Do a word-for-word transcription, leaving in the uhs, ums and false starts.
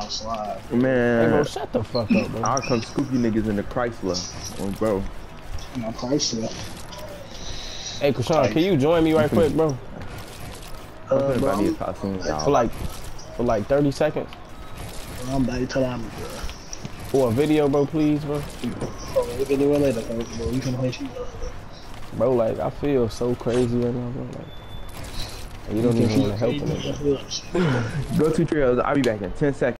gonna slide. Man. Hey, bro, shut the fuck up, bro. I'll come scoop you niggas in the Chrysler. Oh, bro. My Chrysler. Hey, Krishan, can you join me right quick, bro? I'm Uh, finna bro, buy me a I'm, costume, For y'all. like, for like thirty seconds. I'm about to tell him, bro. For a video, bro, please, bro. Oh, we can do it later, bro. Bro, you can hit you. Bro, like, I feel so crazy right now, bro. Like, you don't even want to help a nigga. nigga. Go to trails. I'll be back in ten seconds.